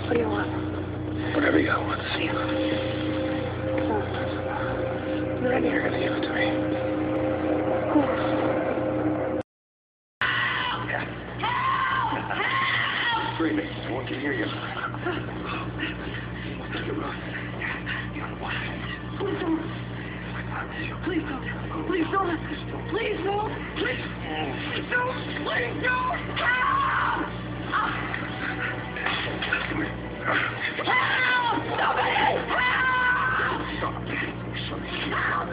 What do you want? Whatever you want. What do you want? Ready? You're gonna give it to me. Screaming. No one can hear you. Please don't. Please don't. Please don't. Please don't. Please don't. Help! Help! Somebody! Help! Help me! Help!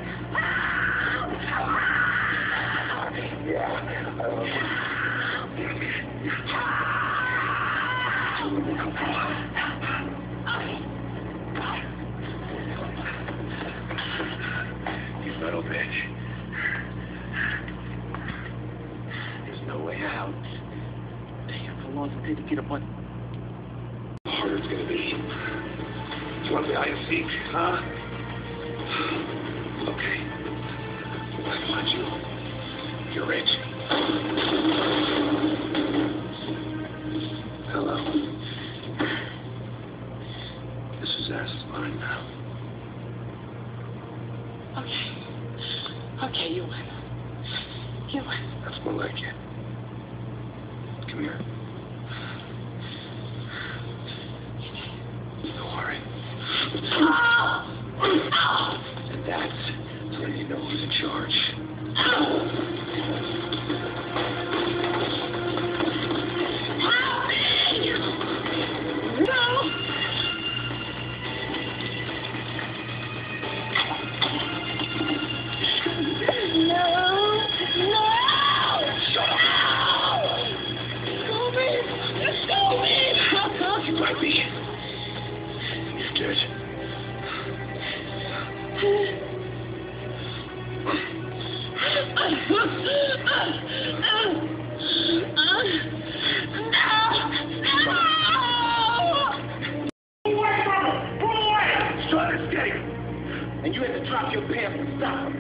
You little bitch. There's no way out. Damn, how long does it take to get a button? How hard it's gonna be. You want the IFC, huh? Okay. I want you. You're rich. Hello. This is Ass's line now. Okay, you win. You win. That's more like it. Come here. Don't worry. And that's so you know who's in charge. Help me! No! You might be. You're dead. He's trying to escape. And you had to drop your pants and stop him.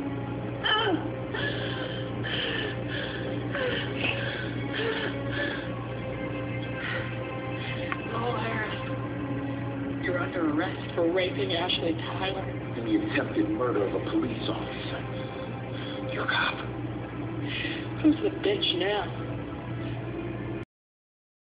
You're under arrest for raping Ashley Tyler. And the attempted murder of a police officer. You're a cop. Who's the bitch now?